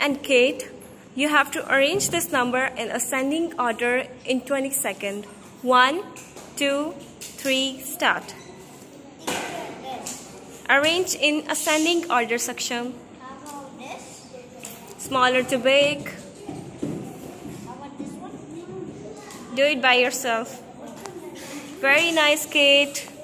And Kate, you have to arrange this number in ascending order in 20 seconds. 1, 2, 3, start. Arrange in ascending order, Saksham. How about this? Smaller to big. How about this one? Do it by yourself. Very nice, Kate.